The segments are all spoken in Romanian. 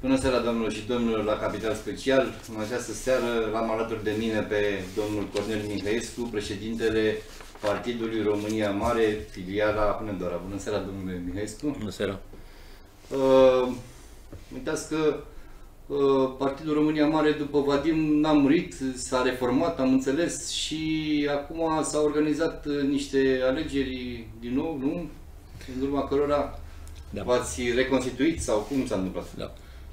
Bună seara, domnilor și domnilor, la Capital Special. În această seară l-am alături de mine pe domnul Cornel Mihaescu, președintele Partidului România Mare, filiala Hunedoara. Bună seara, domnule Mihaescu. Bună seara. Uitați că Partidul România Mare, după Vadim, n-a murit, s-a reformat, am înțeles, și acum s-au organizat niște alegeri din nou, nu? În urma cărora v-ați reconstituit sau cum s-a întâmplat? Da.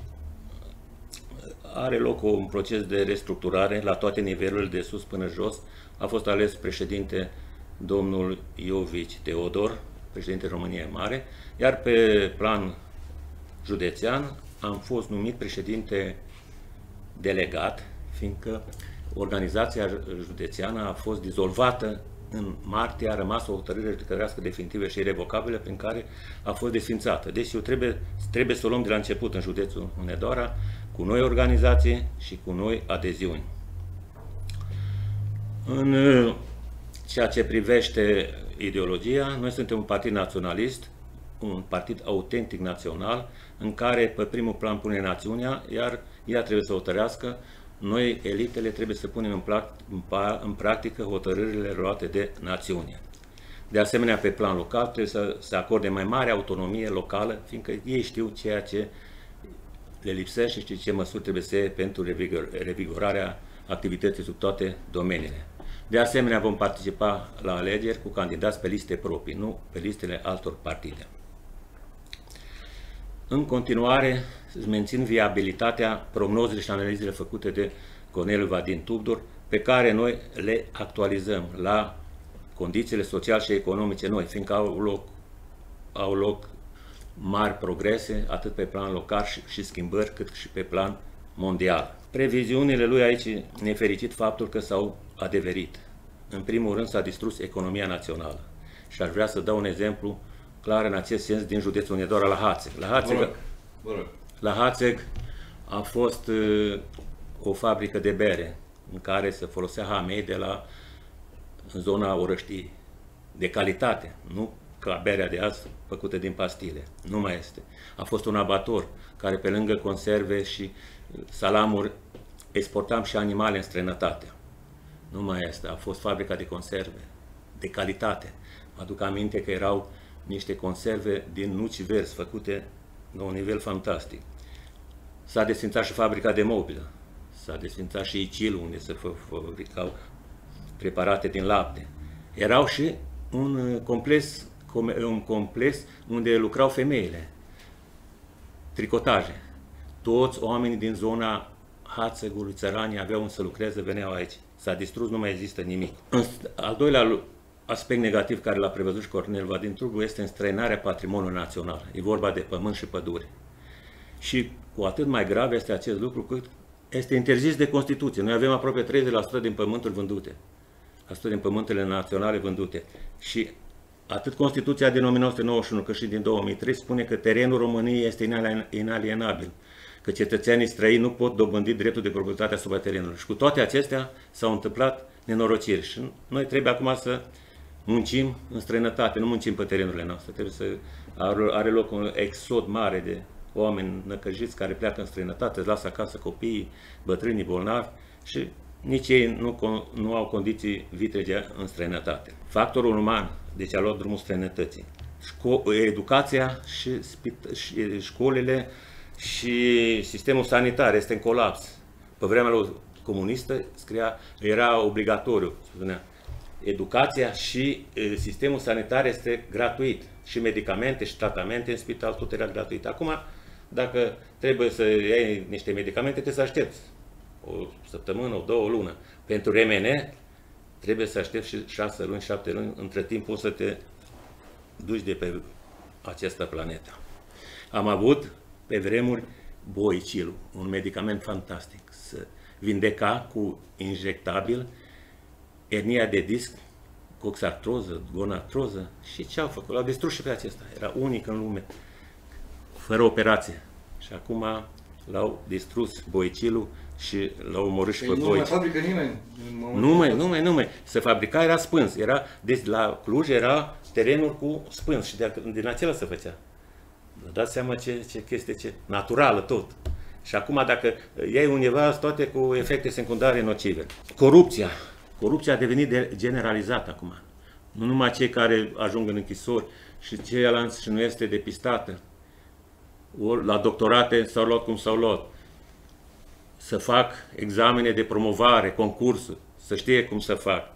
Are loc un proces de restructurare la toate nivelurile, de sus până jos. A fost ales președinte domnul Iovici Teodor, președinte României Mare, iar pe plan județean am fost numit președinte delegat, fiindcă organizația județeană a fost dizolvată în martie, a rămas o hotărâre judecătorească definitivă și irrevocabilă prin care a fost desfințată. Deci eu trebuie să o luăm de la început în județul Hunedoara, cu noi organizații și cu noi adeziuni. În ceea ce privește ideologia, noi suntem un partid naționalist, un partid autentic național, în care pe primul plan pune națiunea, iar ea trebuie să hotărească. Noi, elitele, trebuie să punem în practică hotărârile luate de națiune. De asemenea, pe plan local, trebuie să se acorde mai mare autonomie locală, fiindcă ei știu ceea ce le lipsește și ce măsuri trebuie să iei pentru revigorarea activității sub toate domeniile. De asemenea, vom participa la alegeri cu candidați pe liste proprii, nu pe listele altor partide. În continuare, îți mențin viabilitatea prognozele și analizele făcute de Corneliu Vadim Tudor, pe care noi le actualizăm la condițiile sociale și economice noi, fiindcă au loc mari progrese, atât pe plan local și schimbări, cât și pe plan mondial. Previziunile lui aici, nefericit faptul că s-au adeverit. În primul rând s-a distrus economia națională. Și aș vrea să dau un exemplu clar în acest sens din județul Hunedoara, la Hațeg. La Hațeg a fost o fabrică de bere în care se folosea hamei în zona Orăștiei, de calitate, nu ca berea de azi făcută din pastile. Nu mai este. A fost un abator care, pe lângă conserve și salamuri, exportam și animale în străinătate. Nu mai este. A fost fabrica de conserve de calitate. Mă aduc aminte că erau niște conserve din nuci verzi făcute la un nivel fantastic. S-a desfințat și fabrica de mobilă. S-a desfințat și Icilul, unde se fabricau preparate din lapte. Erau și un complex unde lucrau femeile. Tricotaje. Toți oamenii din zona Hațegului, țăranii, aveau să lucreze, veneau aici. S-a distrus, nu mai există nimic. Al doilea aspect negativ care l-a prevăzut și Cornel Vadim Tudor este înstrăinarea patrimoniului național. E vorba de pământ și pădure. Și cu atât mai grav este acest lucru cât este interzis de Constituție. Noi avem aproape 30% din pământuri vândute. 100% din pământele naționale vândute. Și atât Constituția din 1991 cât și din 2003 spune că terenul României este inalienabil, că cetățenii străini nu pot dobândi dreptul de proprietate asupra terenului. Și cu toate acestea s-au întâmplat nenorociri. Și noi trebuie acum să muncim în străinătate, nu muncim pe terenurile noastre. Are loc un exod mare de oameni năcăjiți care pleacă în străinătate, îți lasă acasă copiii, bătrânii, bolnavi și nici ei nu au condiții vitrege în străinătate. Factorul uman, deci a luat drumul străinătății. Educația și școlile și sistemul sanitar este în colaps. Pe vremea lui comunistă era obligatoriu, spunea, educația și sistemul sanitar este gratuit. Și medicamente și tratamente în spital, tot era gratuit. Acum, dacă trebuie să iei niște medicamente, trebuie să aștepți o săptămână, o 2 luni. Pentru RMN trebuie să aștepți și 6 luni, 7 luni. Între timp poți să te duci de pe această planetă. Am avut pe vremuri Boicilul, un medicament fantastic. Se vindeca cu injectabil ernia de disc, coxartroză, gonartroză și ce au făcut? L-au distrus și pe acesta. Era unic în lume, fără operație. Și acum l-au distrus Boicilul și l-au omorât și pe Boici. Nu mai fabrică nimeni? Nu mai. Se fabrica, era spâns. Deci la Cluj era terenul cu spâns și din acela se făcea. Vă dați seama ce chestie, naturală tot. Și acum dacă iei undeva, toate cu efecte secundare nocive. Corupția. Corupția a devenit generalizată acum. Nu numai cei care ajung în închisori și ceilalți și nu este depistată. Ori la doctorate s-au luat cum s-au luat. Să fac examene de promovare, concursuri, să știe cum să fac.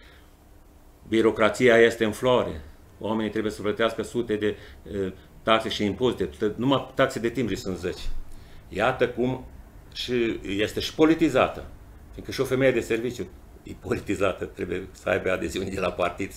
Birocrația este în floare. Oamenii trebuie să plătească sute de taxe și impozite. Numai taxe de timbri sunt 10. Iată cum și este și politizată. Fiindcă și o femeie de serviciu e politizată, trebuie să aibă adeziuni de la partid.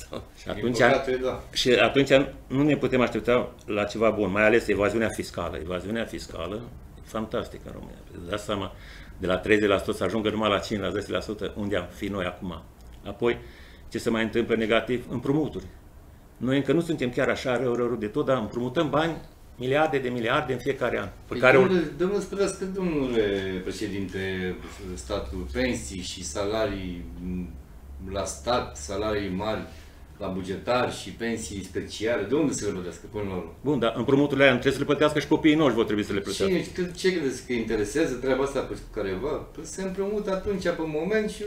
Și atunci nu ne putem aștepta la ceva bun, mai ales evaziunea fiscală. Evaziunea fiscală e fantastică în România. Îți dați seama, de la 30% să ajungă numai la 5-10%, unde am fi noi acum. Apoi, ce se mai întâmplă negativ? Împrumuturi. Noi încă nu suntem chiar așa rău de tot, dar împrumutăm bani, miliarde de miliarde în fiecare an. Domnule Stănescu, domnule președinte, statul, pensii și salarii la stat, salarii mari la bugetari și pensii speciale, de unde să le plătească până la urmă? Bun, dar împrumuturile alea nu trebuie să le plătească și copiii noștri, vor trebui să le plătească. Ce credeți că interesează treaba asta pe careva? Păi se împrumută atunci pe moment și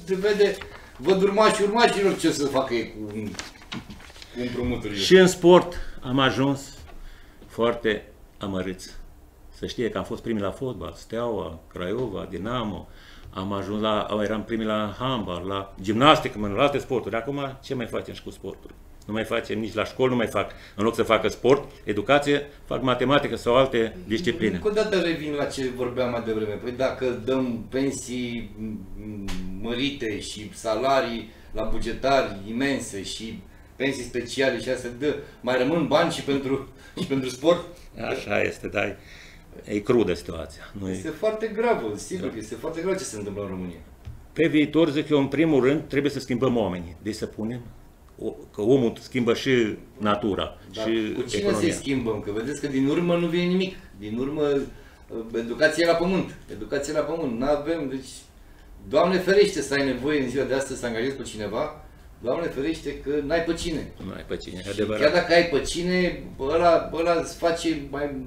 văd urmașilor ce să facă ei cu împrumuturile. Și în sport am ajuns foarte amărâți. Să știe că am fost primii la fotbal, Steaua, Craiova, Dinamo, eram primii la handbal, la gimnastică, la alte sporturi. Acum ce mai facem și cu sportul? Nu mai facem nici la școli, nu mai fac. În loc să facă sport, educație, fac matematică sau alte discipline. Încă o dată revin la ce vorbeam mai devreme. Păi dacă dăm pensii mărite și salarii la bugetari imense și pensii speciale și astea, mai rămân bani și pentru sport? Așa este, dar e crudă situația. Este foarte gravă, sigur că este foarte grav ce se întâmplă în România. Pe viitor, zic eu, în primul rând, trebuie să schimbăm oamenii. Deci să punem că omul schimbă și natura, dar și cu cine economia. să-i schimbăm? Că vedeți că din urmă nu vine nimic. Din urmă, educație la pământ. Educație la pământ. N-avem, deci, Doamne ferește să ai nevoie în ziua de astăzi să angajezi pe cineva, Doamne ferește că n-ai pe cine. Nu ai pe cine, și adevărat. chiar dacă ai pe cine, ăla îți face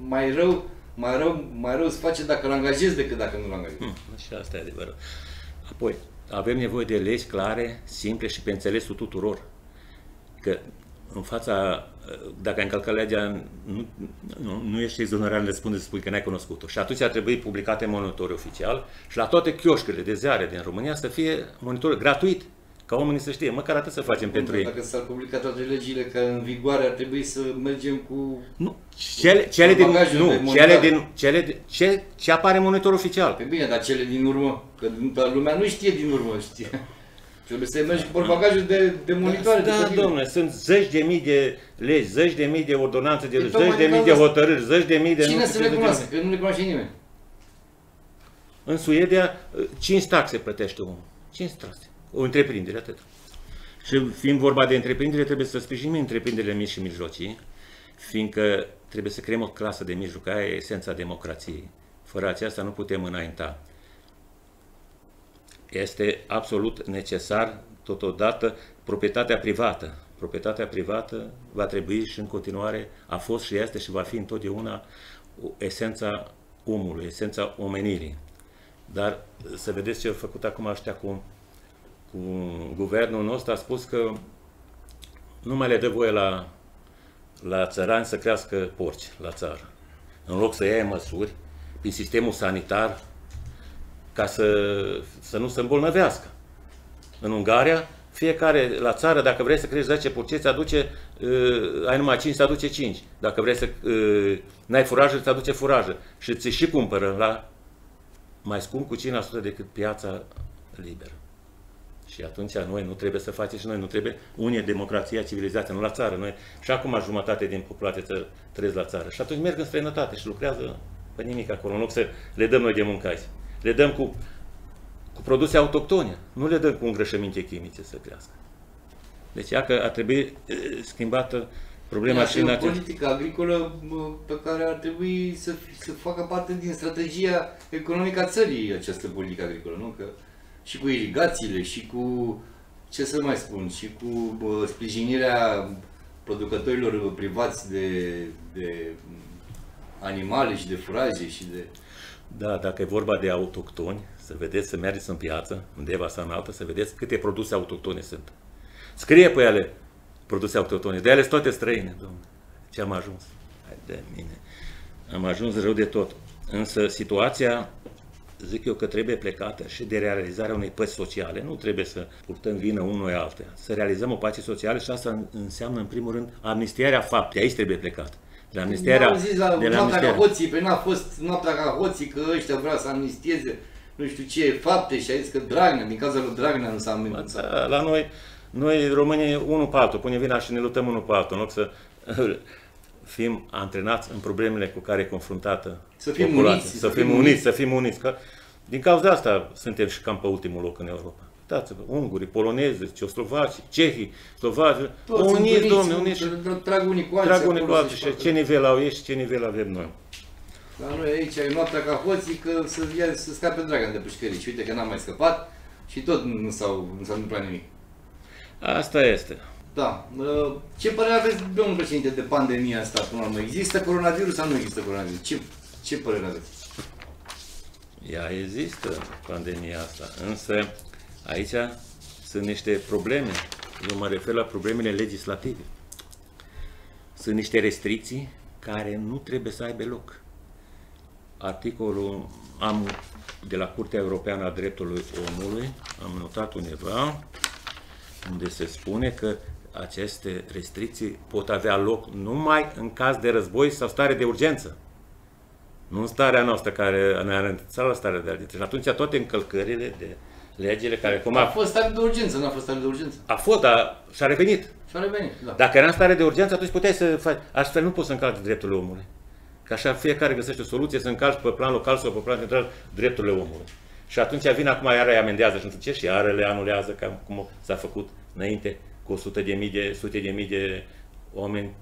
mai rău îți face dacă îl angajezi decât dacă nu îl angajezi. Și asta e adevărat. Apoi, avem nevoie de legi clare, simple și pe înțelesul tuturor. Că în fața, dacă ai încălcat legea, nu ești exonerat, răspunde să spui că n-ai cunoscut-o. Și atunci ar trebui publicate în monitor oficial și la toate chioșcurile de ziare din România să fie monitor gratuit. Ca oamenii să știe, măcar atât să facem pentru ei. Dacă s-ar publica toate legile ca în vigoare, ar trebui să mergem cu... Nu, ce apare în monitor oficial. Pe bine, dar cele din urmă, că lumea nu știe din urmă, știe. Trebuie să mergi cu portbagajul de monitoare. Da, domnule, sunt zeci de mii de legi, zeci de mii de ordonanțe, zeci de mii de hotărâri, zeci de mii de... Cine să le cunoască? Că nu le cunoaște nimeni. În Suedia, 5 taxe plătește omul. 5 taxe. O întreprindere, atât. Și fiind vorba de întreprindere, trebuie să sprijinim întreprinderile mici și mijlocii, fiindcă trebuie să creăm o clasă de mijloc, aia e esența democrației. Fără aceasta nu putem înainta. Este absolut necesar, totodată, proprietatea privată. Proprietatea privată va trebui și în continuare, a fost și este și va fi întotdeauna esența omului, esența omenirii. Dar să vedeți ce au făcut acum ăștia cu guvernul nostru, a spus că nu mai le dă voie la țărani să crească porci la țară. În loc să ia măsuri prin sistemul sanitar ca să nu se îmbolnăvească. În Ungaria, fiecare la țară, dacă vrei să crești 10 porceți, ai numai 5, să aduce 5. Dacă vrei să n-ai furajă, îți aduce furajă. Și ți și cumpără la mai scump cu 5% decât piața liberă. Și atunci noi nu trebuie să facem și noi nu trebuie unie democrația, civilizația, nu la țară. Noi și acum jumătate din populație trăiesc la țară. Și atunci merg în străinătate și lucrează pe nimic acolo, în loc să le dăm noi de mâncă aici. Le dăm cu produse autohtone, nu le dăm cu îngrășăminte chimice să crească. Deci ia că ar trebui schimbată problema și în o politică agricolă pe care ar trebui să facă parte din strategia economică a țării această politică agricolă, nu? Că și cu irigațiile, și cu, ce să mai spun, și cu sprijinirea producătorilor privați de animale și de furaje și de... Da, dacă e vorba de autohtoni, să vedeți, să mergeți în piață, undeva sau în altă, să vedeți câte produse autohtone sunt. Scrie pe ele produse autohtone, de ele sunt toate străine, domnule. Ce am ajuns? Hai de mine. Am ajuns rău de tot. Însă situația, zic eu că trebuie plecată și de realizarea unei păți sociale. Nu trebuie să purtăm vină unul altuia. Să realizăm o pace socială și asta înseamnă, în primul rând, amnistierea faptei. Aici trebuie plecat. De amnistierea... N-am zis la noaptea ca hoții, păi n-a fost noaptea ca hoții, că ăștia vreau să amnistieze nu știu ce fapte și a zis că Dragnea, din cauza lui Dragnea nu s-a amenințat. Da, la noi românii unul pe altul, punem vina și ne luptăm unul pe altul, în loc să fim antrenați în problemele cu care e confruntată populația. Să fim uniți. Că, din cauza asta suntem și cam pe ultimul loc în Europa. Uitați-vă, ungurii, polonezi, ceoslovaci, cehii, slovaci, uniți, domnule, uniți. Trag unii cu alții. Și ce nivel au ei și ce nivel avem noi. La noi aici e noaptea ca hoții, că să scape Dragnea de pușcării. Și uite că n-am mai scăpat și tot nu s-a întâmplat nimic. Asta este. Da. Ce părere aveți, domnul președinte, de pandemia asta până la urmă? Există coronavirus sau nu există coronavirus? Ce părere aveți? Ea există, pandemia asta, însă aici sunt niște probleme. Eu mă refer la problemele legislative. Sunt niște restricții care nu trebuie să aibă loc. Articolul de la Curtea Europeană a Dreptului Omului, am notat undeva, unde se spune că aceste restricții pot avea loc numai în caz de război sau stare de urgență. Nu în starea noastră care ne-a renunțat la starea de urgență. Și atunci toate încălcările de legile care... A fost stare de urgență, nu a fost stare de urgență. A fost, dar și-a revenit. Și-a revenit, da. Dacă era în stare de urgență, atunci puteai să faci. Astfel nu poți să încalci drepturile omului. Că așa fiecare găsește o soluție să încalci pe plan local sau pe plan central drepturile omului. Și atunci vine acum, iară îi amendează și nu știu ce, și iară le anulează, ca cum s-a făcut înainte, cu sute de mii de oameni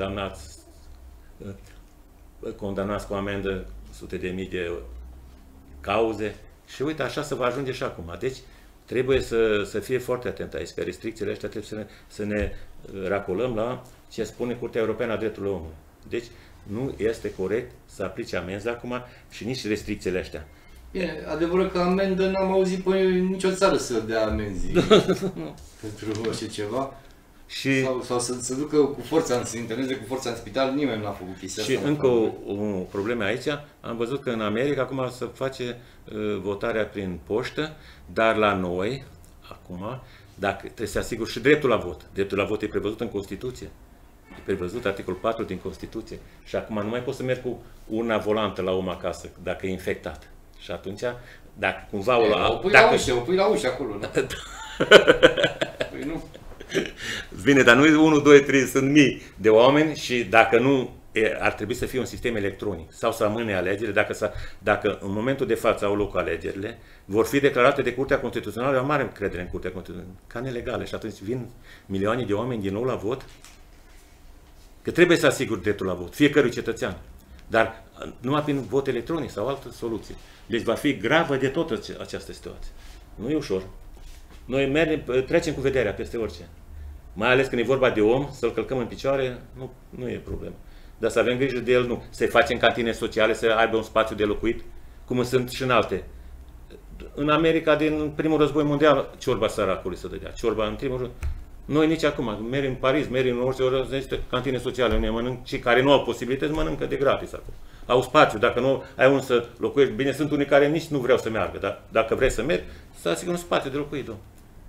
condamnați cu amendă, sute de mii de cauze. Și uite, așa se va ajunge și acum. Deci, trebuie să fie foarte atent aici, că restricțiile astea trebuie să ne racolăm la ce spune Curtea Europeană a Drepturilor Omului. Deci, nu este corect să aplice amenzi acum și nici restricțiile astea. Bine, adevărul că amendă n-am auzit pe nicio țară să dea amenzi pentru așa ceva. Și, sau să se ducă cu forța, să interneze cu forța în spital, nimeni n-a făcut chestia asta. Și încă o problemă aici, am văzut că în America acum se face votarea prin poștă, dar la noi, acum, dacă trebuie să asiguri și dreptul la vot. Dreptul la vot e prevăzut în Constituție. E prevăzut articolul 4 din Constituție. Și acum nu mai poți să mergi cu urna volantă la om acasă, dacă e infectat. Și atunci, dacă cumva o pui la ușă acolo, nu? Păi nu. Bine, dar nu e 1, 2, 3, sunt mii de oameni și dacă nu, ar trebui să fie un sistem electronic sau să amâne alegerile, dacă în momentul de față au loc alegerile, vor fi declarate de Curtea Constituțională, eu am mare încredere în Curtea Constituțională, ca nelegale și atunci vin milioane de oameni din nou la vot, că trebuie să asiguri dreptul la vot, fiecărui cetățean, dar numai prin vot electronic sau altă soluție. Deci va fi gravă de tot această situație. Nu e ușor. Noi trecem cu vederea peste orice. Mai ales când e vorba de om, să-l călcăm în picioare, nu e problemă. Dar să avem grijă de el, nu. Să-i facem cantine sociale, să aibă un spațiu de locuit, cum sunt și în alte. În America, din primul război mondial, ciorba săracului se dădea. Ciorba, în primul rând. Noi nici acum, merg în Paris, merg în orice oră, există cantine sociale, unde mănânc, cei care nu au posibilități mănâncă de gratis acolo. Au spațiu, dacă nu ai unde să locuiești, bine, sunt unii care nici nu vreau să meargă, dar dacă vrei să mergi, să asiguri un spațiu de locuit, domnule.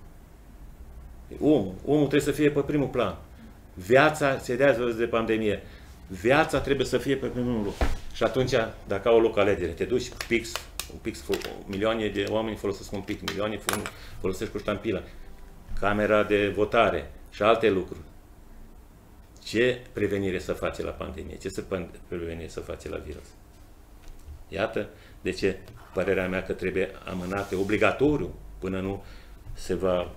Omul trebuie să fie pe primul plan. Viața se idează de pandemie. Viața trebuie să fie pe primul loc. Și atunci, dacă au loc alegere, te duci cu pix, milioane de oameni folosesc un pic, milioane folosesc cu ștampila, camera de votare și alte lucruri. Ce prevenire să face la pandemie? Ce prevenire să face la virus? Iată de ce părerea mea că trebuie amânate obligatoriu până nu se va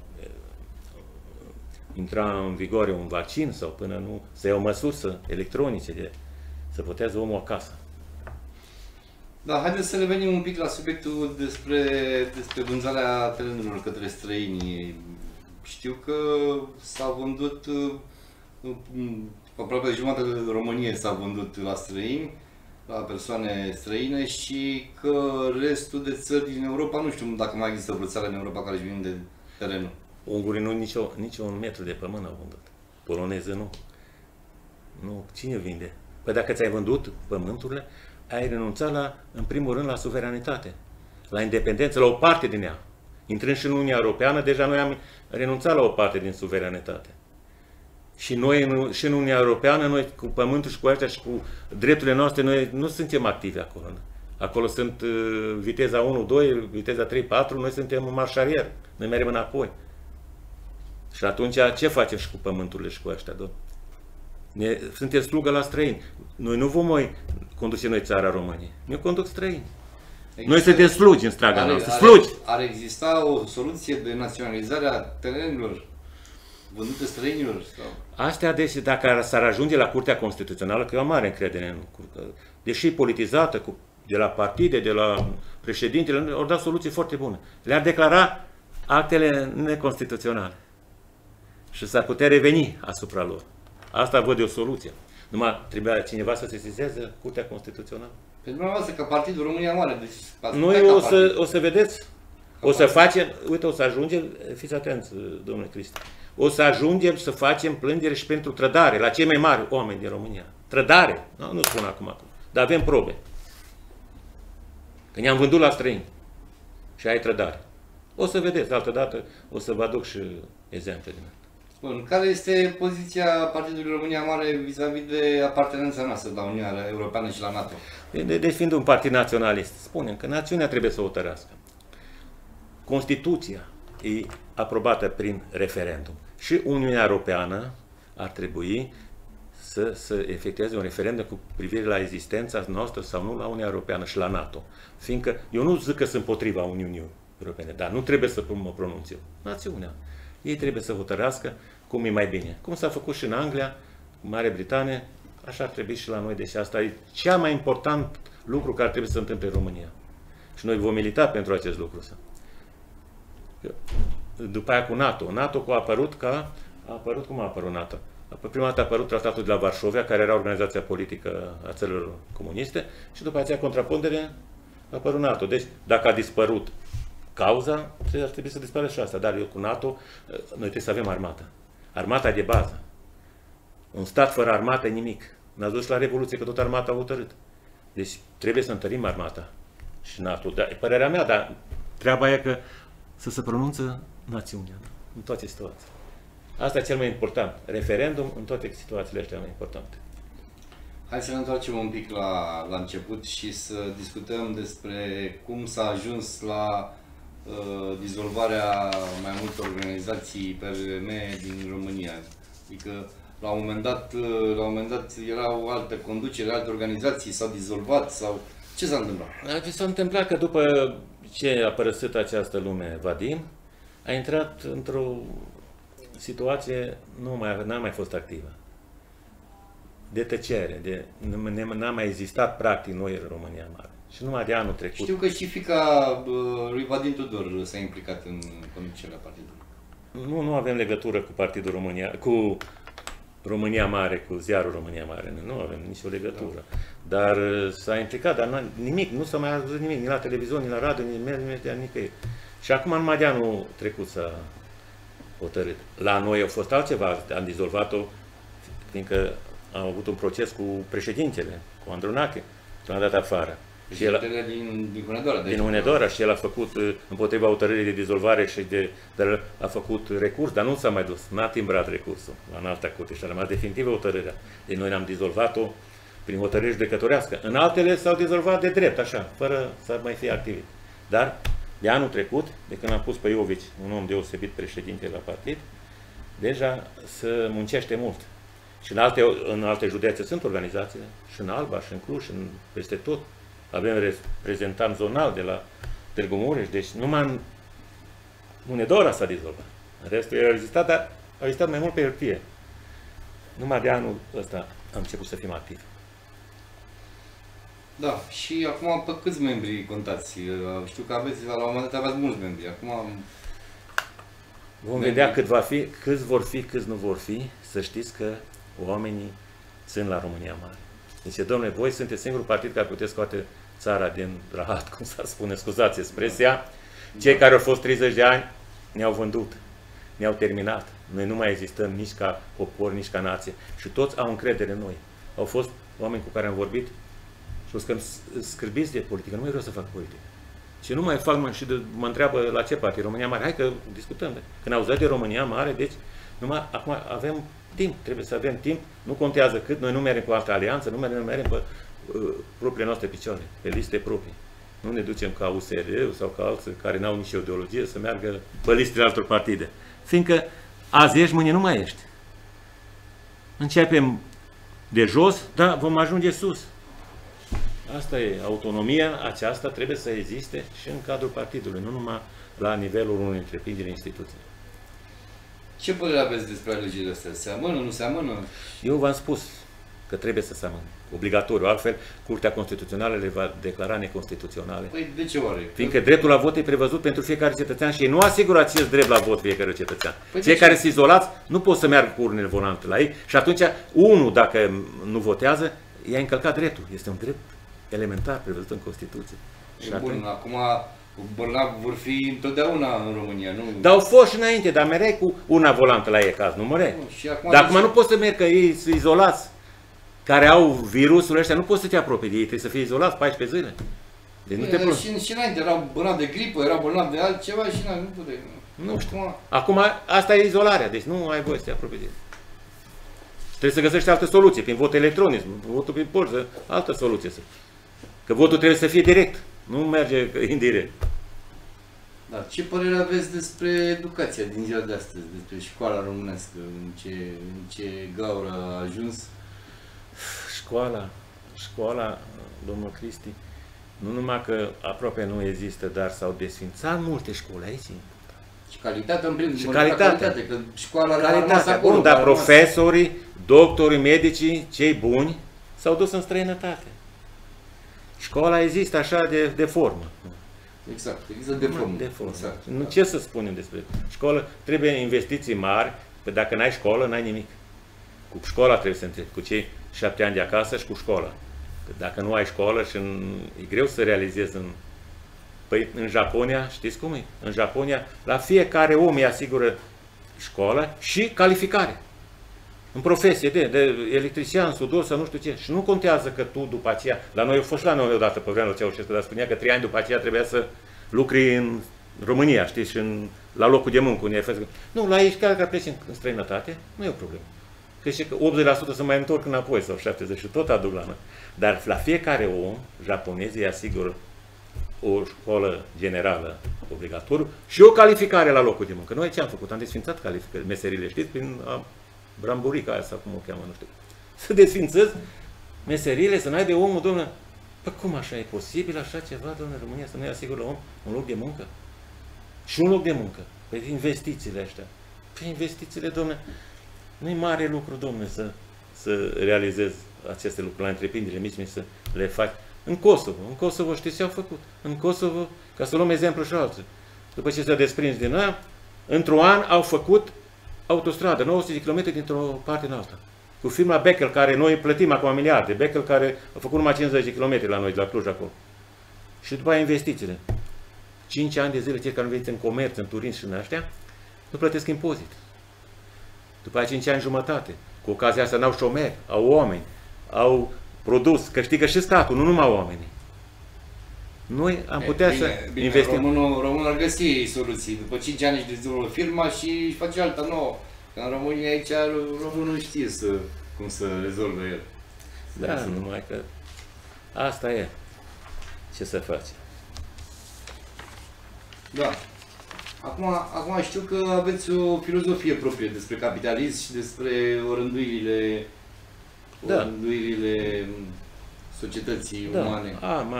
intra în vigoare un vaccin sau până nu se iau măsuri electronice să votează omul acasă. Da, haideți să revenim un pic la subiectul despre vânzarea terenurilor către străini. Știu că s-a vândut, aproape jumătate de Românie s-a vândut la străini. la persoane străine și că restul de țări din Europa, nu știu dacă mai există vreo țară în Europa care își vinde terenul. Ungurii nu nici un metru de pământ au vândut. Poloneză nu. Nu, cine vinde? Păi dacă ți-ai vândut pământurile, ai renunțat în primul rând la suveranitate, la independență, la o parte din ea. Intrând și în Uniunea Europeană, deja noi am renunțat la o parte din suveranitate. Și noi, și în Uniunea Europeană, noi cu pământul și cu astea și cu drepturile noastre, noi nu suntem activi acolo. Acolo sunt viteza 1, 2, viteza 3, 4, noi suntem în marș arier, noi mergem înapoi. Și atunci ce facem și cu pământurile și cu ăștia, domnule? Suntem slugă la străini. Noi nu vom mai conduce noi țara României. Ne conduc străini. Noi suntem slugi în straga noastră. Slugi! Ar exista o soluție de naționalizare a terenurilor vândute străinilor? Sau? Astea, deci, dacă s-ar ajunge la Curtea Constituțională, că eu am mare încredere în Curtea, deși politizată, de la partide, de la președintele, au dat soluții foarte bune. Le-ar declara actele neconstituționale. Și s-ar putea reveni asupra lor. Asta văd eu soluție. Numai trebuia cineva să se sesizeze Curtea Constituțională. Pe dumneavoastră, ca Partidul România Mare, deci... Noi o să vedeți, o să facem, uite, o să ajungem, fiți atenți, domnule Cristi, o să ajungem să facem plângere și pentru trădare, la cei mai mari oameni din România. Trădare, nu spun acum, dar avem probe. Că ne-am vândut la străini și ai trădare. O să vedeți, altă dată o să vă aduc și exemple din asta. Bun, care este poziția Partidului România Mare vis-a-vis de apartenența noastră la Uniunea Europeană și la NATO? Deci fiind un partid naționalist, spunem că națiunea trebuie să o hotărească. Constituția e aprobată prin referendum și Uniunea Europeană ar trebui să efectueze un referendum cu privire la existența noastră sau nu la Uniunea Europeană și la NATO. Fiindcă eu nu zic că sunt împotriva Uniunii Europene, dar nu trebuie să mă pronunț eu. Națiunea. Ei trebuie să hotărească cum e mai bine. Cum s-a făcut și în Anglia, Marea Britanie, așa ar trebui și la noi, deși asta e cel mai important lucru care trebuie să se întâmple în România. Și noi vom milita pentru acest lucru. După aia cu NATO. NATO a apărut cum a apărut NATO? Prima dată a apărut tratatul de la Varșovia, care era organizația politică a țărilor comuniste, și după aceea contrapondere a apărut NATO. Deci, dacă a dispărut cauza, ar trebui să dispară și asta. Dar eu cu NATO, noi trebuie să avem armată. Armata de bază. Un stat fără armată e nimic. N-ați dus la Revoluție, că tot armata a hotărât. Deci trebuie să întărim armata și NATO. Dar, e părerea mea, dar treaba e că să se pronunță națiunea în toate situațiile. Asta e cel mai important. Referendum în toate situațiile astea mai importante. Hai să ne întoarcem un pic la început și să discutăm despre cum s-a ajuns la dizolvarea mai multor organizații PRM din România. Adică la un moment dat erau alte conducere, alte organizații, s-au dizolvat sau ce s-a întâmplat? S-a întâmplat că după ce a părăsit această lume Vadim, a intrat într-o situație, n-a mai fost activă. De tăcere, n-a mai existat practic noi în România Mare. Și numai de anul trecut. Știu că și fiica lui Vadim Tudor s-a implicat în conducerea partidului. Nu avem legătură cu Partidul România, cu România Mare, cu ziarul România Mare. Nu avem nicio legătură. Da. Dar s-a implicat, dar nimic, nu s-a mai auzit nimic, nici la televizor, nici la radio, nici nicăieri. Și acum numai de anul trecut s-a hotărât. La noi a fost altceva, am dizolvat-o, fiindcă am avut un proces cu președintele, cu Andronache, și l-am dat afară. Din Hunedoara. Din Hunedoara, și el a făcut împotriva hotărârii de dizolvare dar a făcut recurs, dar nu s-a mai dus, n-a timbrat recursul la înalta curte și a rămas definitivă hotărârea. Deci noi ne-am dizolvat-o prin hotărâre judecătorească. În altele s-au dizolvat de drept, așa, fără să mai fie activi. Dar de anul trecut, de când am pus pe Iovici, un om deosebit președinte la partid, deja se muncește mult. Și în alte județe sunt organizațiile, și în Alba, și în Cluj, și peste tot. Avem reprezentant zonal de la Târgu Mureș, deci numai în Hunedoara s-a dizolvat. În restul a existat, dar a existat mai mult pe hârtie. Numai de anul ăsta am început să fim activi. Da, și acum pe câți membri contați? Știu că aveți, la un moment dat aveați mulți membri. Acum vom vedea cât va fi, câți vor fi, câți nu vor fi. Să știți că oamenii sunt la România Mare. Zice, domnule, voi sunteți singurul partid care puteți scoate țara din rahat, cum s-ar spune, scuzați expresia. Cei care au fost 30 de ani ne-au vândut, ne-au terminat. Noi nu mai existăm nici ca popor, nici ca nație. Și toți au încredere în noi. Au fost oameni cu care am vorbit și au spus că scârbiți de politică, nu mai vreau să fac politică. Și nu mai fac, și mă întreabă la ce partid, România Mare. Hai că discutăm. Când auzit de România Mare, deci numai acum avem timp, trebuie să avem timp, nu contează cât, noi nu mergem cu altă alianță, nu mergem pe propriile noastre picioare, pe liste proprii. Nu ne ducem ca USR sau ca alții care n-au nici ideologie să meargă pe listele altor partide. Fiindcă azi ești, mâine nu mai ești. Începem de jos, dar vom ajunge sus. Asta e, autonomia aceasta trebuie să existe și în cadrul partidului, nu numai la nivelul unei întreprinderi instituții. Ce părere aveți despre alegerile astea? Seamănă, nu seamănă? Eu v-am spus că trebuie să seamănă. Obligatoriu. Altfel, Curtea Constituțională le va declara neconstituționale. Păi de ce oare? Fiindcă dreptul la vot e prevăzut pentru fiecare cetățean și ei nu asigură acest drept la vot fiecare cetățean. Păi cei care sunt izolați nu pot să meargă cu urnele volante la ei și atunci, unul, dacă nu votează, i-a încălcat dreptul. Este un drept elementar prevăzut în Constituție. E bun, acum bolnavi vor fi întotdeauna în România, nu? Dar au fost și înainte, dar mereai cu una volantă la ei caz, nu măreai. Dar acum nu poți să mergi, că ei sunt izolați, care au virusul ăștia, nu poți să te apropii de ei, trebuie să fie izolați 14 zile. Deci nu te și înainte erau bolnavi de gripă, erau bolnavi de altceva și nu puteai. Nu știu. Acum asta e izolarea, deci nu ai voie să te apropii de ei. Trebuie să găsești altă soluție, prin vot electronic, votul prin poștă, altă soluție. Că votul trebuie să fie direct, nu merge indirect. Dar ce părere aveți despre educația din ziua de astăzi, despre școala românească, în ce gaură a ajuns? Școala, domnul Cristi, nu numai că aproape nu există, dar s-au desfințat multe școli aici. Și calitatea, în primul rând, calitate, că școala a rămas acolo. Bun, dar profesorii, doctorii, medicii, cei buni, s-au dus în străinătate. Școala există așa de formă. Exact, există de formă. Exact. Nu, ce să spunem despre școală? Trebuie investiții mari, că dacă n-ai școală, n-ai nimic. Cu școala trebuie să întrebi, cu cei 7 ani de acasă și cu școala. Că dacă nu ai școală și e greu să realizezi Păi în Japonia, știți cum e? În Japonia, la fiecare om îi asigură școală și calificare. În profesie de electrician, sudor sau nu știu ce. Și nu contează că tu după aceea, la noi a fost la noi odată pe vremea lui Ceaușescu, dar spunea că 3 ani după aceea trebuia să lucri în România, știți, și la locul de muncă. Nu, la ei care pleci în străinătate, nu e o problemă. Că 80% se mai întorc înapoi sau 70% și tot aduc la noi. Dar la fiecare om, japonezii îi asigură o școală generală obligatoriu și o calificare la locul de muncă. Noi ce am făcut? Am desfințat calificări, meserile, știți, prin bramburica aia sau cum o cheamă, nu știu. Să desfințăți meserile, să n-ai de omul, domnule, păi cum așa e posibil așa ceva, domnule, România, să nu-i asigură om un loc de muncă? Și un loc de muncă. Păi investițiile astea. Păi investițiile, domnule, nu-i mare lucru, domnule, să realizezi aceste lucruri la întreprinderile mici, să le faci. În Kosovo știți ce au făcut? În Kosovo, ca să luăm exemplu și alții, după ce s-a desprins din aia, într-un an au făcut autostradă, 900 de km dintr-o parte în alta. Cu firma Beckel, care noi plătim acum miliarde, Beckel care a făcut numai 50 de km la noi, de la Cluj acolo. Și după aia investițiile. 5 ani de zile, cei care nu veniți în comerț, în turism și în astea, nu plătesc impozit. După aia 5 ani jumătate. Cu ocazia asta n-au șomeri, au oameni, au produs, câștigă și statul, nu numai oamenii. Noi am putea să investim. Românul ar găsi soluții. După 5 ani își dezvoltă firma și își face alta nouă. Că în România aici românul știe cum să rezolve el. Da, numai că asta e. Ce să faci? Da. Acum știu că aveți o filozofie proprie despre capitalism și despre orânduirile societății umane.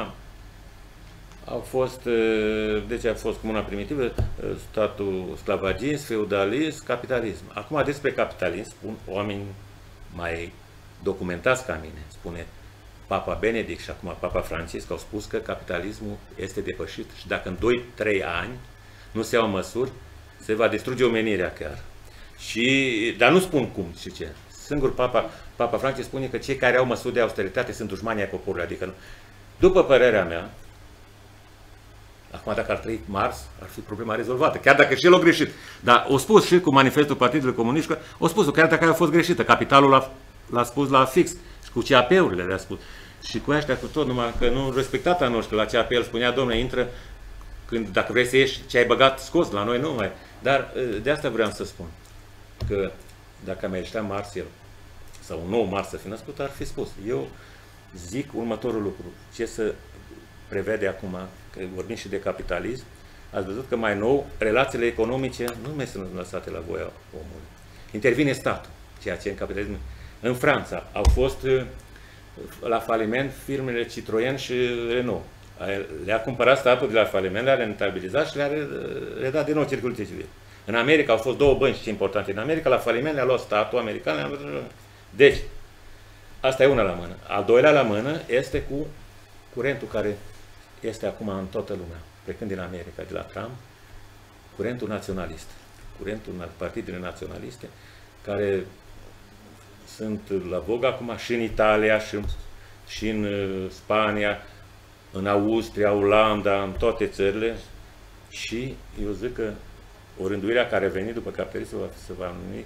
Au fost, deci a fost comuna primitivă, statul sclavagism, feudalism, capitalism. Acum despre capitalism spun oameni mai documentați ca mine. Spune Papa Benedict și acum Papa Francisc au spus că capitalismul este depășit și dacă în 2-3 ani nu se iau măsuri, se va distruge omenirea chiar. Dar nu spun cum și ce. singur Papa Francis spune că cei care au măsuri de austeritate sunt dușmanii ai poporului. Adică, după părerea mea, acum dacă ar trăi Mars, ar fi problema rezolvată, chiar dacă și el a greșit. Dar o spus și cu manifestul Partidului Comunist, o spus chiar dacă a fost greșită, capitalul l-a spus la fix, și cu CAP-urile le-a spus. Și cu ăștia cu tot, numai că nu respectata noștri, la CAP el spunea, domnule, intră, când, dacă vrei să ieși, ce ai băgat, scos, la noi nu mai. Dar de asta vreau să spun, că dacă meritea Mars el, sau un nou Mars să fi născut, ar fi spus. Eu zic următorul lucru, ce să prevede acum, că vorbim și de capitalism, ați văzut că mai nou relațiile economice nu mai sunt lăsate la voia omului. Intervine statul, ceea ce în capitalism. În Franța au fost la faliment firmele Citroën și Renault. Le-a cumpărat statul de la faliment, le-a rentabilizat și le-a redat din nou circuitul civil. În America au fost două bănci importante. În America, la faliment, le-a luat statul american. Deci, asta e una la mână. Al doilea la mână este cu curentul care este acum în toată lumea, plecând din America, de la Trump, curentul naționalist. Curentul partidele naționaliste, care sunt la vogă acum și în Italia, și în Spania, în Austria, Olanda, în toate țările. Și eu zic că o rânduirea care a venit după capitalism se va numi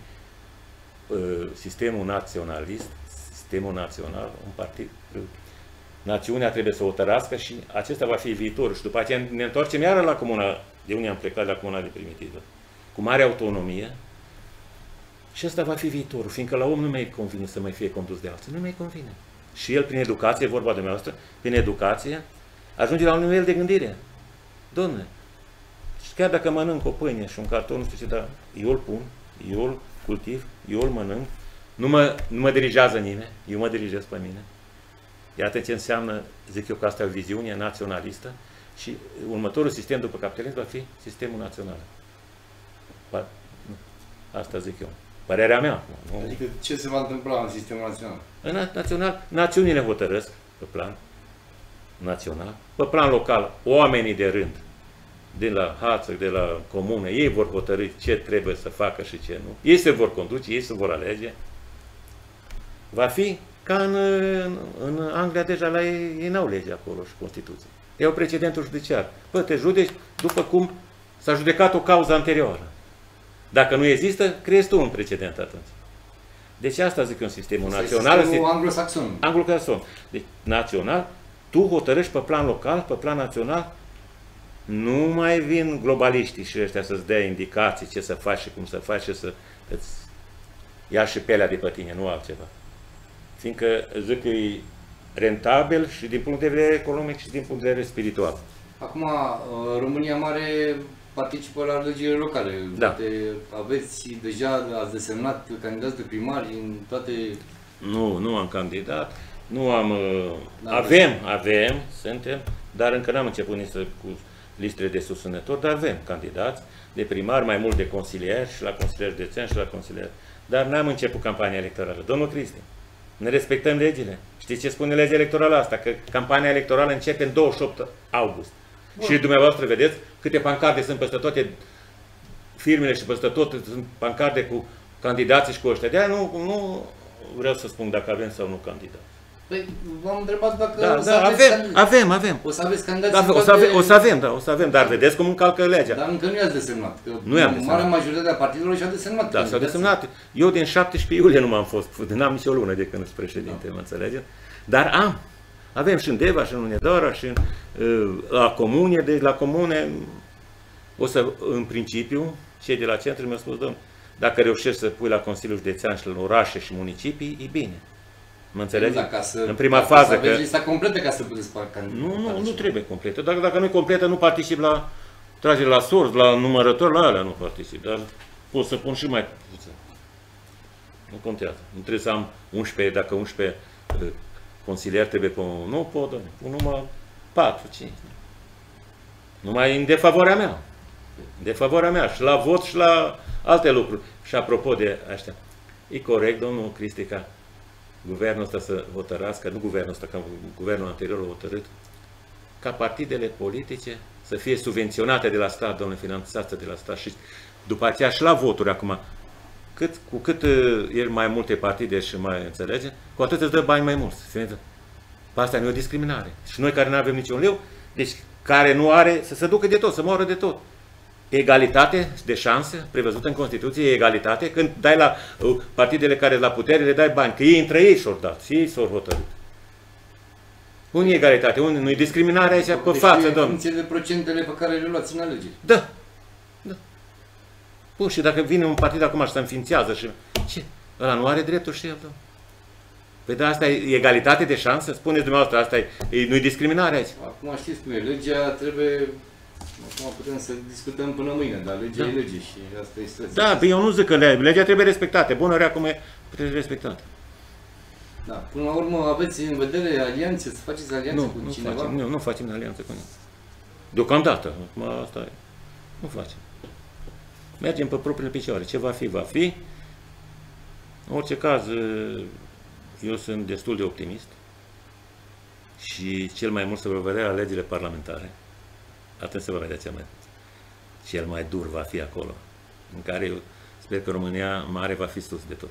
sistemul naționalist, sistemul național, un partid. Națiunea trebuie să o tărască și acesta va fi viitorul. Și după aceea ne întoarcem iară la comuna, de unde am plecat, la comuna de primitivă, cu mare autonomie. Și ăsta va fi viitorul, fiindcă la om nu mai convine să mai fie condus de alții, nu mai convine. Și el, prin educație, vorba de dumneavoastră, prin educație, ajunge la un nivel de gândire. Dom'le, și chiar dacă mănânc o pâine și un carton, nu știu ce, dar eu îl pun, eu îl cultiv, eu îl mănânc, nu mă dirigează nimeni, eu mă dirigez pe mine. Iată ce înseamnă, zic eu că asta e o viziune naționalistă și următorul sistem după capitalism va fi sistemul național. Asta zic eu. Părerea mea. Nu? Adică ce se va întâmpla în sistemul național? În național, națiunile hotărăsc pe plan național, pe plan local, oamenii de rând, de la hață, de la comună, ei vor hotărâi ce trebuie să facă și ce nu. Ei se vor conduce, ei se vor alege. Va fi ca în Anglia, deja la ei n-au lege acolo și Constituție. E o precedentul judiciar. Păi te judeci după cum s-a judecat o cauză anterioară. Dacă nu există, creezi tu un precedent atunci. Deci asta zic un sistemul național. Sistemul anglosaxon. Anglosaxon. Deci național, tu hotărăști pe plan local, pe plan național, nu mai vin globaliștii și ăștia să-ți dea indicații ce să faci și cum să faci și să îți ia și pelea de pe tine, nu altceva. Fiindcă zic că e rentabil și din punct de vedere economic și din punct de vedere spiritual. Acum, România Mare participă la alegerile locale. Da. Aveți deja, ați desemnat candidați de primari în toate... Nu am candidat, nu am... Suntem, dar încă n-am început nici cu listele de susținători, dar avem candidați de primari, mai mult de consilieri și la consilieri județeni și la consilieri. Dar n-am început campania electorală. Domnul Cristi, ne respectăm legile. Știți ce spune legea electorală asta? Că campania electorală începe în 28 august. Bun. Și dumneavoastră vedeți câte pancarde sunt peste toate firmele și peste tot sunt pancarde cu candidații și cu ăștia. De-aia nu vreau să spun dacă avem sau nu candidați. Păi, v-am întrebat dacă avem. O să aveți candidați o să avem, dar vedeți cum încalcă legea. Dar încă nu i-ați desemnat. Nu i-am desemnat. Marea majoritate a partidelor și-a desemnat. Da, s-au desemnat. Eu din 17 iulie nu m-am fost, n-am nicio lună de când sunt președinte, mă înțelegeți? Dar avem și în Deva, și în Hunedoara, și la comune, deci la comune, în principiu, cei de la centru mi-au spus, domnule, dacă reușești să pui la Consiliul Județean și la orașe și municipii, e bine. Mă înțelegeți? În prima fază. Să aveți lista completă ca să puteți Nu trebuie completă. Dacă nu e completă, nu particip la tragere la sorți, la numărători, la alea nu particip. Dar pot să pun și mai puțin. Nu contează. Nu trebuie să am 11, dacă 11 consilieri trebuie pe un... Nu pot, pun numai 4, 5. Numai în defavoarea mea. Defavoarea mea. Și la vot și la alte lucruri. Și apropo de astea, e corect, domnul Cristica, guvernul ăsta să hotărască, nu guvernul ăsta, că guvernul anterior a hotărât, ca partidele politice să fie subvenționate de la stat, domnule, finanțate de la stat și după aceea și la voturi acum. cu cât e mai multe partide și mai înțelege, cu atât îți dă bani mai mulți. Pe asta nu e o discriminare. Și noi care nu avem niciun leu, deci care nu are, să se ducă de tot, să moară de tot. Egalitate de șanse, prevăzută în Constituție, e egalitate, când dai la partidele care la putere, le dai bani, că ei între ei și-au dat, și ei s-au hotărât. Unii egalitate, unii nu-i discriminare aici pe față, domnule. În funcție de procentele pe care le luați în alegeri. Da. Da. Bun, și dacă vine un partid acum și se înființează și... Ce? Ăla nu are dreptul și el, domnule. Păi da, asta e egalitate de șanse? Spuneți dumneavoastră, asta nu-i discriminare aici. Acum știți cum e, legea trebuie... Acum putem să discutăm până mâine, dar legea e lege și asta e situația. Da, eu nu zic că legea trebuie respectată, bună rea cum e, trebuie respectată. Da, până la urmă aveți în vedere alianțe, să faceți alianțe cu cineva? Nu facem alianțe cu nimeni. Deocamdată, acum asta e. Nu facem. Mergem pe propriile picioare. Ce va fi, va fi. În orice caz, eu sunt destul de optimist și cel mai mult se va vedea alegerile parlamentare. Atunci se va vedea cel mai dur va fi acolo, în care eu sper că România mare va fi sus de tot.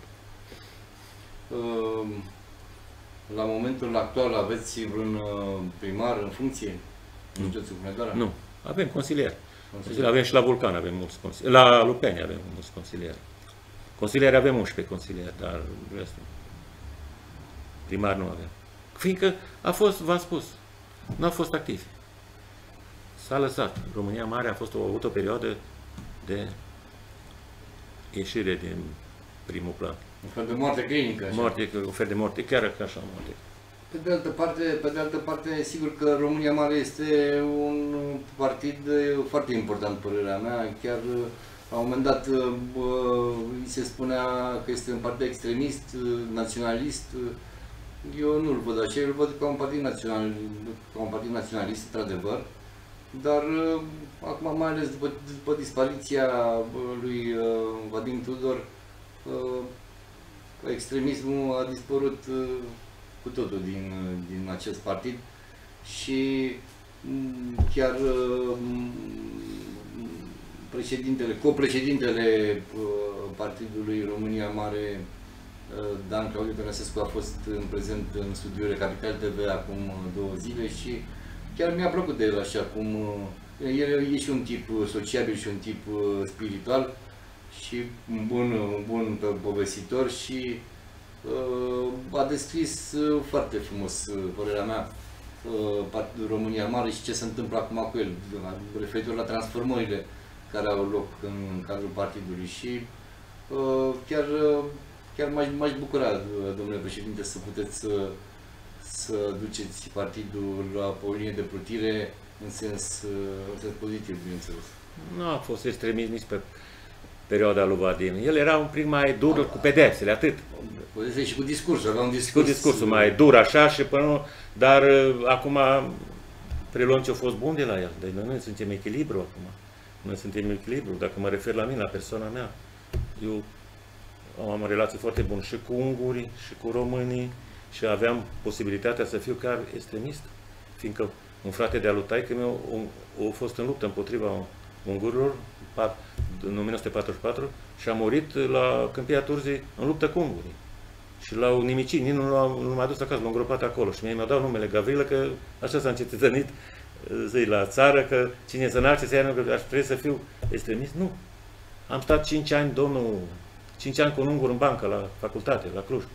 La momentul actual aveți vreun primar în funcție? Nu știu, nu. Avem consilieri. Avem și la Vulcan avem mulți consilieri. La Lupeni avem mulți consilieri. Consilieri avem 11 consilieri, dar restul. Primar nu avem. Fiindcă a fost, v-am spus, nu a fost activ. S-a lăsat. România mare a avut o perioadă de ieșire din primul plan. Un fel de moarte clinică. Un fel de moarte, chiar așa moarte. Pe de altă parte, sigur că România Mare este un partid foarte important, părerea mea. Chiar la un moment dat îi se spunea că este un partid extremist, naționalist. Eu nu-l văd așa, eu îl văd ca un partid naționalist, într-adevăr. Dar acum, mai ales după dispariția lui Vadim Tudor, extremismul a dispărut cu totul din acest partid și chiar copreședintele Partidului România Mare, Dan Claudiu Tănăsescu, a fost în prezent în studioul Capital TV acum 2 zile și chiar mi-a plăcut de el așa, cum el e și un tip sociabil și un tip spiritual și un bun povestitor și a descris foarte frumos, părerea mea, Partidul România Mare și ce se întâmplă acum cu el, referitor la transformările care au loc în cadrul partidului și chiar m-aș bucura, domnule președinte, să puteți să duceți partidul pe o linie de plutire în sens pozitiv, bineînțeles. Nu a fost extremist nici pe perioada lui Vadim. El era un pic mai dur cu pedepsele, atât. Și cu discursul, avea un discurs. Cu discursul mai dur așa și până nu, dar acum preluăm ce a fost bun de la el. Deci noi suntem echilibru acum. Noi suntem echilibru. Dacă mă refer la mine, la persoana mea, eu am o relație foarte bună și cu ungurii și cu românii și aveam posibilitatea să fiu chiar extremist, fiindcă un frate de-a lui taică-meu a fost în luptă împotriva ungurilor în 1944 și a murit la Câmpia Turzii în luptă cu ungurii. Și l-au nimicit, nici nu l-au mai dus acasă, l-au îngropat acolo. Și mi-a dat numele Gavrilă, că așa s-a încetățenit la țară, că cine se înalce să ia, că aș trebui să fiu extremist. Nu. Am stat 5 ani, 5 ani cu un ungur în bancă la facultate, la Cluj.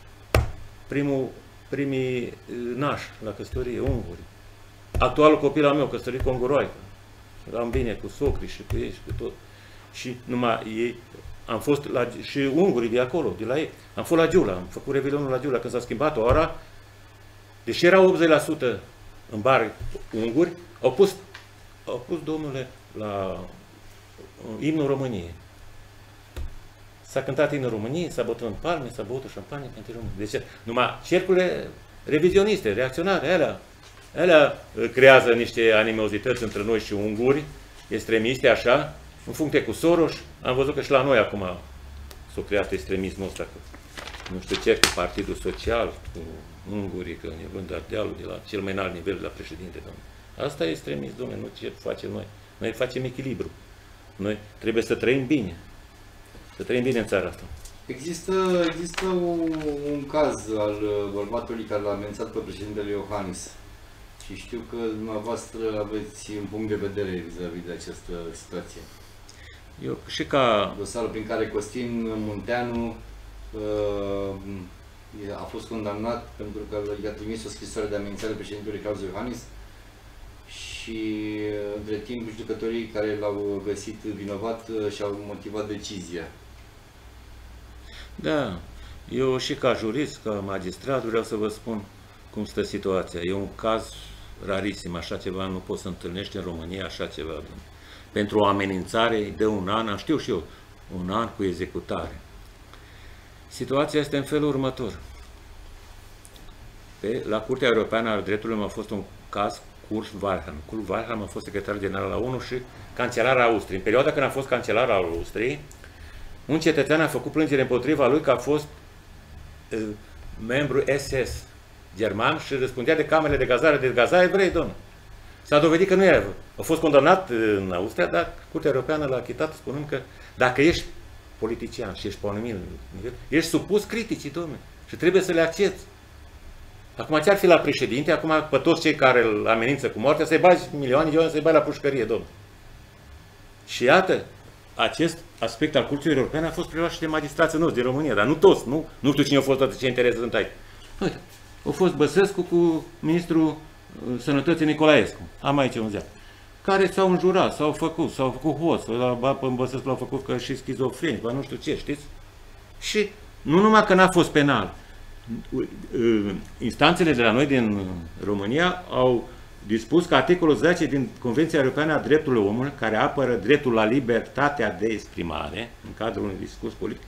Primii nași la căsătorie, unguri. Actualul copil al meu, căsătorit cu o unguroaică. Eram bine cu socri și cu ei și cu tot. Și numai ei, am fost și ungurii de acolo, de la ei. Am fost la Giula, am făcut revelionul la Giula când s-a schimbat ora. Deși erau 80% în bar unguri, au pus domnule la imnul României. S-a cântat imnul României, s-a bătut în palme, s-a băut șampanie pentru români. Deci numai cercurile revizioniste, reacționare, alea creează niște animozități între noi și unguri, extremiste, așa, în funcție cu Soros. Am văzut că și la noi acum s-a creat extremismul ăsta, că nu știu ce, cu Partidul Social, cu ungurii, că ne vând ardealul de la cel mai înalt nivel de la președinte, domnule. Asta e extremism, domnule, nu ce facem noi. Noi facem echilibru. Noi trebuie să trăim bine. Să trăim bine în țara asta. Există un caz al bărbatului care l-a amenințat pe președintele Iohannis. Și știu că dumneavoastră aveți un punct de vedere vis-a-vis de această situație. Eu și ca... Dosarul prin care Costin Munteanu a fost condamnat pentru că i-a trimis o scrisoare de amenințare președintelui Claus Iohannis și între timp judecătorii care l-au găsit vinovat și-au motivat decizia. Da, eu și ca jurist, ca magistrat, vreau să vă spun cum stă situația. E un caz rarisim, așa ceva nu poți să întâlnești în România, așa ceva. Pentru o amenințare de un an, știu și eu, un an cu executare. Situația este în felul următor. La Curtea Europeană a Drepturilor a fost un caz Kurt Waldheim. Kurt Waldheim a fost secretar general la ONU și cancelar al Austriei. În perioada când a fost cancelar al Austriei, un cetățean a făcut plângere împotriva lui că a fost membru SS german și răspundea de camerele de gazare, de gaza evrei, domnule. S-a dovedit că nu era. A fost condamnat în Austria, dar Curtea Europeană l-a achitat spunând că dacă ești politician și ești pe un anumit nivel, ești supus criticii, domnule, și trebuie să le accepți. Acum ce ar fi la președinte, acum pe toți cei care îl amenință cu moartea, să-i bagi milioane de oameni, să-i bagi la pușcărie, domnule. Și iată, acest aspect al Curții Europene a fost preluat și de magistrații noștri din România, dar nu toți, nu știu cine au fost, toate ce interese sunt aici. Uite, a fost Băsescu cu ministrul Sănătății Nicolaescu, am aici un ziar, care s-au înjurat, s-au făcut hoț, pe Băsescu l-au făcut că și schizofreni, nu știu ce, știți? Și nu numai că n-a fost penal, instanțele de la noi din România au dispus că articolul 10 din Convenția Europeană a Drepturilor Omului, care apără dreptul la libertatea de exprimare în cadrul unui discurs politic,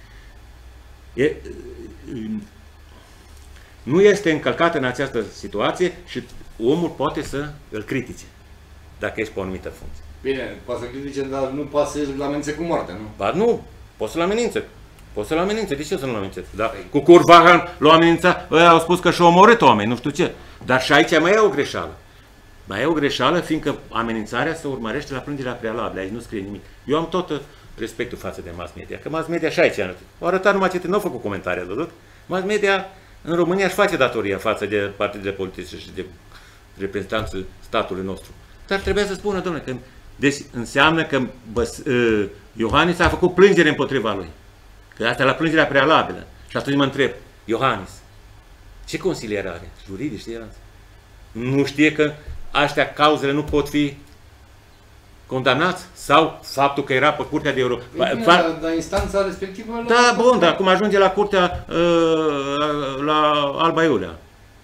nu este încălcat în această situație și omul poate să îl critice, dacă ești pe o anumită funcție. Bine, poate să critice, dar nu poate să-l amenințe cu moartea, nu? Ba nu, poți să-l amenințe. Poți să-l amenințe. De ce să nu-l amenințe? Da? Cu Kurt Waldheim l-au amenințat, ăia au spus că și-au omorât oameni, nu știu ce. Dar și aici mai e o greșeală. Mai e o greșeală, fiindcă amenințarea se urmărește la plângerea prealabilă. Aici nu scrie nimic. Eu am tot respectul față de mass media, că mass media și aici au arătat numai ce nu au făcut comentarii, ați văzut? Mass media în România își face datoria față de partidele politice și de reprezentanții statului nostru. Dar trebuia să spună, domnule, că deci înseamnă că Iohannis a făcut plângere împotriva lui. Că asta e la plângerea prealabilă. Și atunci mă întreb, Iohannis, ce consilier are? Juridic, știe? Nu știe că astea cauzele nu pot fi condamnați? Sau faptul că era pe Curtea de Europa? Dar instanța respectivă... Da, bun, dar acum ajunge la Curtea la Alba Iulia.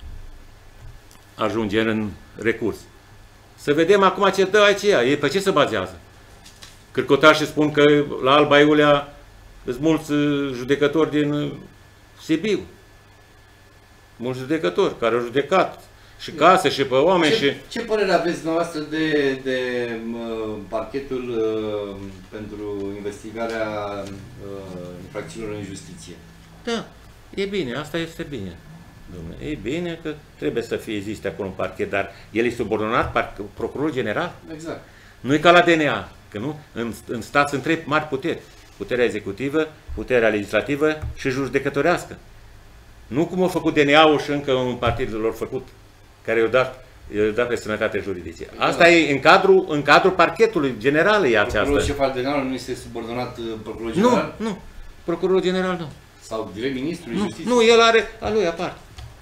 Ajunge în recurs. Să vedem acum ce dă aici. Pe ce se bazează? Cârcotașii spun că la Alba Iulia sunt mulți judecători din Sibiu. Mulți judecători care au judecat și case și pe oameni. Ce părere aveți dumneavoastră de parchetul pentru investigarea infracțiunilor în justiție? Da, e bine, asta este bine. Dom'le, e bine că trebuie să existe acolo un parchet, dar el e subordonat procurorul general? Exact. Nu e ca la DNA, că nu? În stat sunt trei mari puteri. Puterea executivă, puterea legislativă și judecătorească. Nu cum a făcut DNA-ul și încă un partid lor făcut, care i-a dat pe sănătate juridice. Asta e în cadrul parchetului general e aceasta. Procurorul șef al DNA-ului nu este subordonat procurorul general? Nu. Procurorul general nu. Sau direct ministrul justiției? Nu, el are a lui aparte.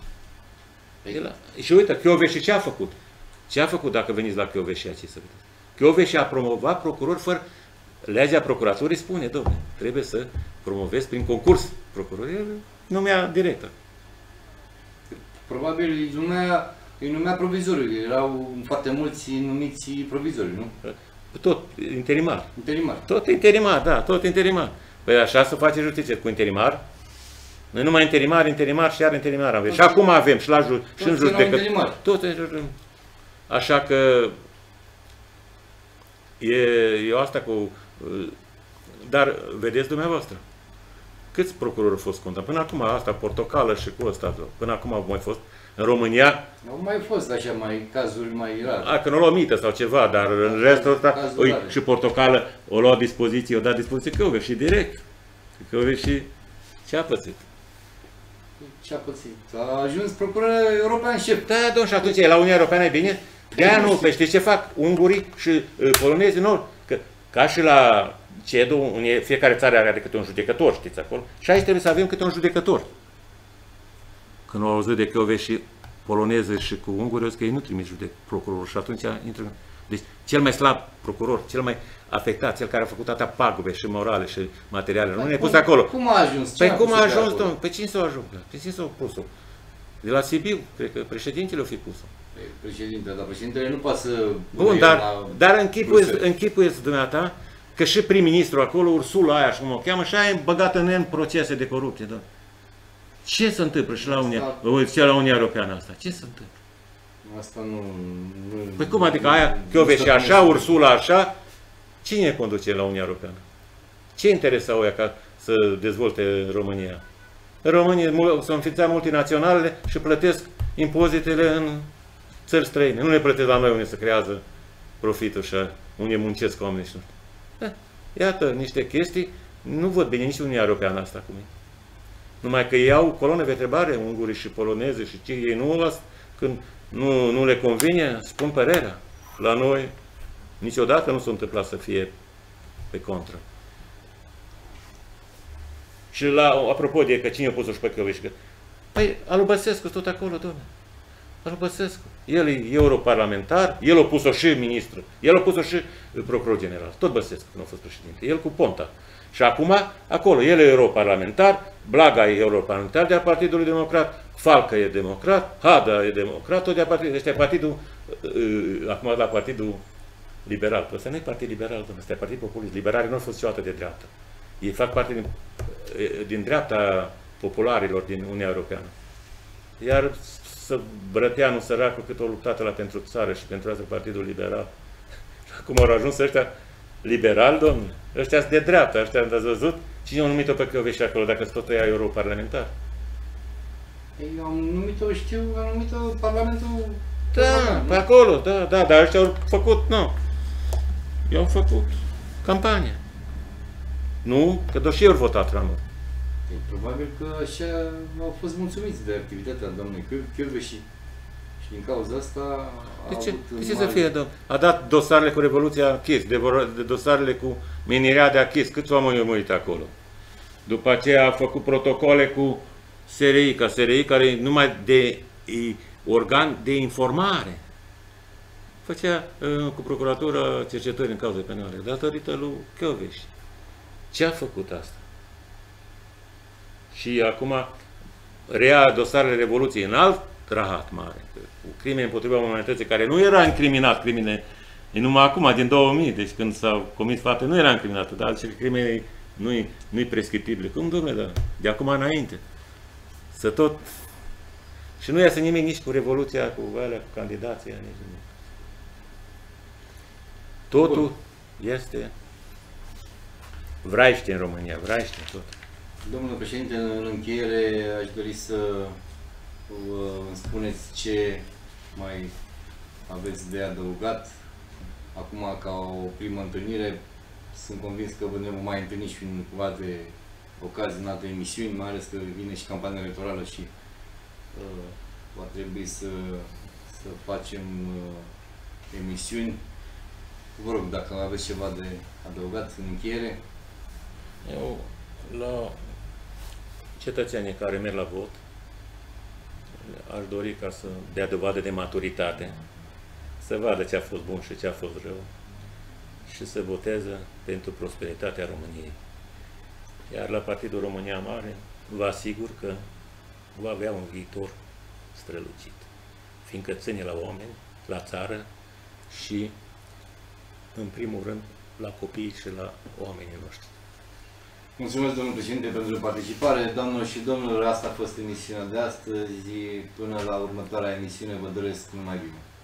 Și uite, Chioveși ce a făcut? Ce a făcut dacă veniți la Chioveși aici să vedeți? Chioveși a promovat procurori fără... Legea procuraturii spune, domnule, trebuie să promovezi prin concurs procurorii, numea directă. Probabil îi numea provizoriu, erau foarte mulți numiți provizori, nu? Tot interimar. Interimar. Tot interimar, da, tot interimar. Păi așa se face justiție, cu interimar. Noi numai interimar și iar interimar avem. Și acum avem și în judecători. Tot așa că e asta cu... Dar vedeți dumneavoastră, câți procurori au fost condamnați? Până acum asta, Portocală și cu ăsta, până acum au mai fost. În România... Au mai fost așa cazuri mai rare. Că nu l-au mită sau ceva, dar în restul ăsta, și Portocală o luat dispoziție, o dat dispoziție Chioveși și direct. Căveși ce a pățit? Ce a pățit? A ajuns procuror european șef. Da, domn, și atunci la Uniunea Europeană e bine? De-aia nu, pe știți ce fac ungurii și polonezii, nu, că ca și la CEDU, fiecare țară are câte un judecător, știți acolo, și aici trebuie să avem câte un judecător. Când au auzit de Căveși poloneză și cu unguri, că ei nu trimit procurorul și atunci intră. Deci cel mai slab procuror, cel mai afectat, cel care a făcut atâta pagube și morale și materiale, nu ne-a pus acolo. Cum a ajuns? Păi cum a ajuns, domnul? Pe cine s-a ajuns? Pe cine s-a pus-o? De la Sibiu, cred că președintele o fi pus-o. Președintele, dar președintele nu poate să... Bun, dar închipuieți dumneata că și prim-ministru acolo, Ursula aia, și cum o cheamă, și aia e băgată în procese de corupție. Da? Ce se întâmplă și la Uniunea Europeană asta? Ce se întâmplă? Asta nu... Păi cum adică aia, Căveși așa, Ursula așa, cine conduce la Uniunea Europeană? Ce interese au ea ca să dezvolte România? Românii s-au înființat multinaționale și plătesc impozitele în țări străine. Nu le plătesc la noi unde se creează profitul și unde muncesc oamenii. Iată niște chestii, nu văd bine nici Uniunea Europeană asta cum e. Numai că ei au coloane vertebrale, ungurii și poloneze și ei nu las, când nu le convine, spun părerea. La noi niciodată nu s-a întâmplat să fie pe contră. Și apropo de că cine a pus-o și pe Căveși, păi Alu Băsescu tot acolo, domnule. Alu Băsescu. El e europarlamentar, el a pus-o și ministru, el a pus-o și procuror general. Tot Băsescu nu a fost președinte, el cu Ponta. Și acum, acolo, el e europarlamentar, Blaga e europarlamentar de-a Partidului Democrat, Falcă e democrat, Hada e democrat, tot de-a Partidului, ăsta e partidul, acum la Partidul Liberal. Ăsta nu e Partid Liberal, domnule, ăsta e Partid Populist. Liberalii nu au fost niciodată de dreapta. Ei fac parte din dreapta popularilor din Uniunea Europeană. Iar să Brăteanu săracul cât o luptat la pentru țară și pentru asta Partidul Liberal. Acum au ajuns ăștia liberali, domnule. Ăștia sunt de dreapta, ăștia ați văzut? Cine au numit-o pe Căveși acolo, dacă tot ea europarlamentar? Eu am numit-o, știu, am numit-o Parlamentul... Da, pe acolo, da, dar ăștia au făcut, nu. Eu am făcut campanie. Nu, că doar și eu au votat la noi. Probabil că așa au fost mulțumiți de activitatea doamnei Căveși și din cauza asta de ce să fie, domn? A dat dosarele cu Revoluția Chis, de dosarele cu menirea de Achis. Câți oameni au murit acolo? După aceea a făcut protocole cu SRI, care e numai de organ de informare. Făcea cu procuratura cercetări în cauze penale, datorită lui Căveși. Ce a făcut asta? Și acum rea dosarele Revoluției în alt rahat mare, cu crime împotriva umanității, care nu era incriminat, crimele, e numai acum, din 2000, deci când s-au comis fapte, nu era incriminată, dar acele crime nu-i prescriptibile. Cum, domnule, da? De acum înainte. Să tot... Și nu iasă nimic nici cu Revoluția, cu alea, cu candidația, nici nimic. Totul este vraiște în România, vraiște tot. Domnule președinte, în încheiere aș dori să îmi spuneți ce mai aveți de adăugat. Acum, ca o primă întâlnire, sunt convins că ne vom mai întâlni și în alte ocazii, în alte emisiuni, mai ales că vine și campania electorală și va trebui să facem emisiuni. Vă rog, dacă aveți ceva de adăugat în încheiere. Eu, la cetățenii care merg la vot, aș dori ca să dea dovadă de maturitate, să vadă ce a fost bun și ce a fost rău și să voteze pentru prosperitatea României. Iar la Partidul România Mare, vă asigur că va avea un viitor strălucit, fiindcă ține la oameni, la țară și, în primul rând, la copii și la oamenii noștri. Mulțumesc, domnul președinte, pentru participare. Doamnelor și domnilor, asta a fost emisiunea de astăzi. Până la următoarea emisiune, vă doresc numai bine.